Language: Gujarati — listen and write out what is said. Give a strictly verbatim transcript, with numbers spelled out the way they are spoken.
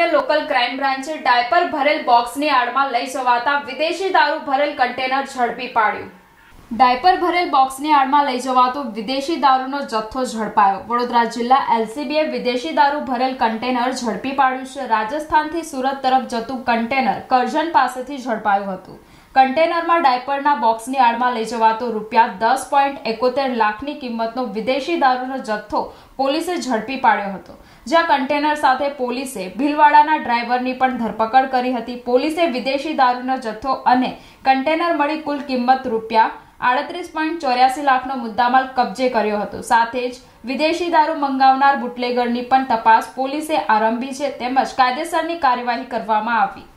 રેલવે લોકલ ક્રાઇમ બ્રાન્ચે ડાયપર ભરેલ બોક્સની આડમાં લઈ જવાતા વિદેશી દારૂ ભરેલ કન્ટેનર ઝડપી પાડ્યું। ડાયપર ભરેલ બોક્સની આડમાં લઈ જવાતો વિદેશી દારૂનો જથ્થો ઝડપાયો। વડોદરા જિલ્લા એલસીબીએ વિદેશી દારૂ ભરેલ કન્ટેનર ઝડપી પાડ્યું છે। રાજસ્થાનથી સુરત તરફ જતું કન્ટેનર કરજણ પાસેથી ઝડપાયું હતું। કન્ટેનરમાં ડાયપરના બોક્સની આડમાં લઈ જવાતો રૂપિયા દસ પોઈન્ટ એકોતેર લાખની કિંમતનો વિદેશી દારૂનો જથ્થો પોલીસે ઝડપી પાડ્યો હતો, જ્યાં કન્ટેનર સાથે પોલીસે ભીલવાડાના ડ્રાઈવરની પણ ધરપકડ કરી હતી। પોલીસે વિદેશી દારૂનો જથ્થો અને કન્ટેનર મળી કુલ કિંમત રૂપિયા આડત્રીસ પોઈન્ટ ચોર્યાસી લાખનો મુદ્દામાલ કબજે કર્યો હતો। સાથે જ વિદેશી દારૂ મંગાવનાર બુટલેગરની પણ તપાસ પોલીસે આરંભી છે, તેમજ કાયદેસરની કાર્યવાહી કરવામાં આવી।